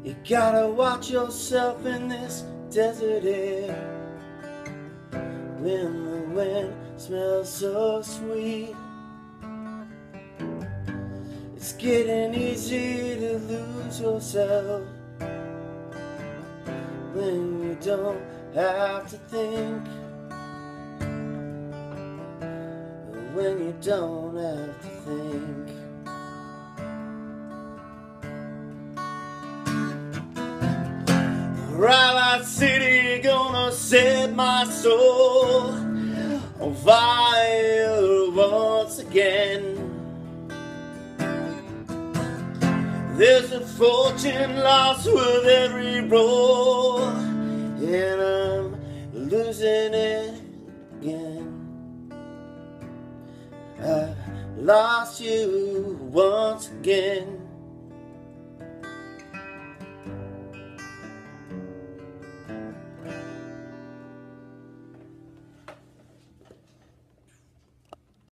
You gotta watch yourself in this desert air. When the wind smells so sweet, it's getting easy to lose yourself when you don't have to think, when you don't have to think. Railroad City gonna set my soul on fire once again. There's a fortune lost with every blow, and I'm losing it again. I lost you once again.